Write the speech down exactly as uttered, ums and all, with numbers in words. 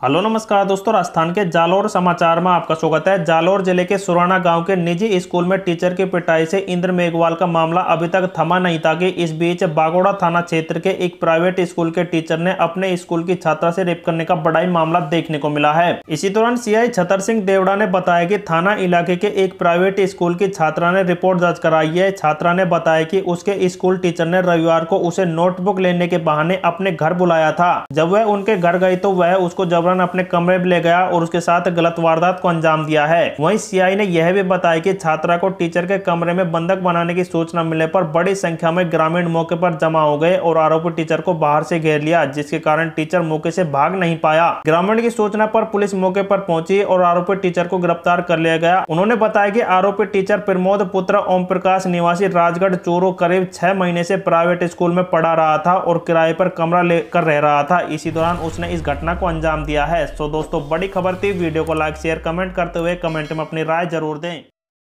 Hello नमस्कार दोस्तों, राजस्थान के जालोर समाचार में आपका स्वागत है। जालोर जिले के सुराना गांव के निजी स्कूल में टीचर की पिटाई से इंद्र मेघवाल का मामला अभी तक थमा नहीं था कि इस बीच बागोड़ा थाना क्षेत्र के एक प्राइवेट स्कूल के टीचर ने अपने स्कूल की छात्रा से रेप करने का बड़ा ही मामला देखने को मिला है। इसी दौरान सीआई छतर सिंह देवड़ा ने बताया कि थाना इलाके के एक प्राइवेट स्कूल की छात्रा ने रिपोर्ट दर्ज कराई है। छात्रा ने बताया कि उसके स्कूल टीचर ने रविवार को उसे नोटबुक लेने के बहाने अपने घर बुलाया था। जब वह उनके घर गई तो वह उसको जबरन अपने कमरे में ले गया और उसके साथ गलत वारदात को अंजाम दिया है। वहीं सीआई ने यह भी बताया कि छात्रा को टीचर के कमरे में बंधक बनाने की सूचना मिलने पर बड़ी संख्या में ग्रामीण मौके पर जमा हो गए और आरोपी टीचर को बाहर से घेर लिया, जिसके कारण टीचर मौके से भाग नहीं पाया। ग्रामीण की सूचना पर पुलिस मौके पर पहुंची और आरोपी टीचर को गिरफ्तार कर लिया गया। उन्होंने बताया कि आरोपी टीचर प्रमोद पुत्र ओम प्रकाश निवासी राजगढ़ चूरू करीब छह महीने से प्राइवेट स्कूल में पढ़ा रहा था और किराए पर कमरा लेकर रह रहा था। इसी दौरान उसने इस घटना को अंजाम दिया है। तो दोस्तों, बड़ी खबर थी। वीडियो को लाइक शेयर कमेंट करते हुए कमेंट में अपनी राय जरूर दें।